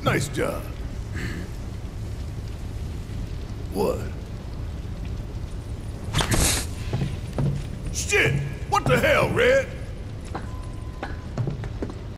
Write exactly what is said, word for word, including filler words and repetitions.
Nice job. What? Shit! What the hell, Red?